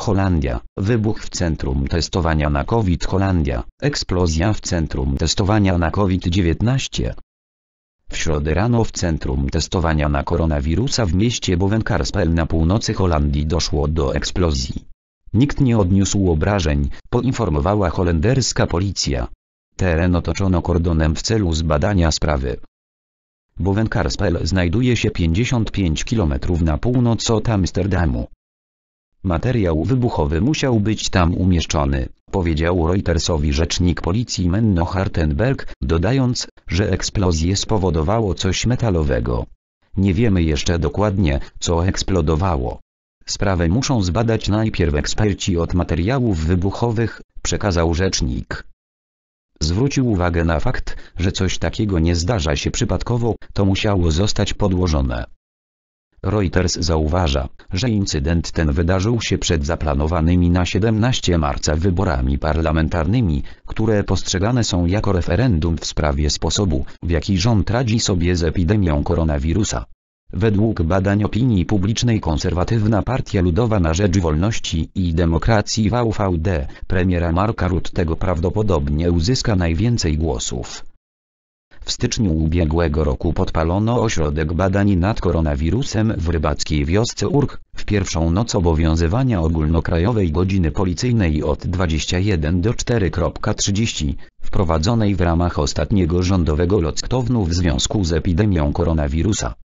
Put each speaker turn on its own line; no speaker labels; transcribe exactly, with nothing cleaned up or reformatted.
Holandia, wybuch w centrum testowania na COVID Holandia, eksplozja w centrum testowania na COVID dziewiętnaście. W środę rano w centrum testowania na koronawirusa w mieście Bovenkarspel na północy Holandii doszło do eksplozji. Nikt nie odniósł obrażeń, poinformowała holenderska policja. Teren otoczono kordonem w celu zbadania sprawy. Bovenkarspel znajduje się pięćdziesiąt pięć kilometrów na północ od Amsterdamu. Materiał wybuchowy musiał być tam umieszczony, powiedział Reutersowi rzecznik policji Menno Hartenberg, dodając, że eksplozję spowodowało coś metalowego. Nie wiemy jeszcze dokładnie, co eksplodowało. Sprawę muszą zbadać najpierw eksperci od materiałów wybuchowych, przekazał rzecznik. Zwrócił uwagę na fakt, że coś takiego nie zdarza się przypadkowo, to musiało zostać podłożone. Reuters zauważa, że incydent ten wydarzył się przed zaplanowanymi na siedemnastego marca wyborami parlamentarnymi, które postrzegane są jako referendum w sprawie sposobu, w jaki rząd radzi sobie z epidemią koronawirusa. Według badań opinii publicznej konserwatywna Partia Ludowa na Rzecz Wolności i Demokracji V V D, premiera Marka Ruttego prawdopodobnie uzyska najwięcej głosów. W styczniu ubiegłego roku podpalono ośrodek badań nad koronawirusem w rybackiej wiosce Urk, w pierwszą noc obowiązywania ogólnokrajowej godziny policyjnej od dwudziestej pierwszej do czwartej trzydzieści, wprowadzonej w ramach ostatniego rządowego lockdownu w związku z epidemią koronawirusa.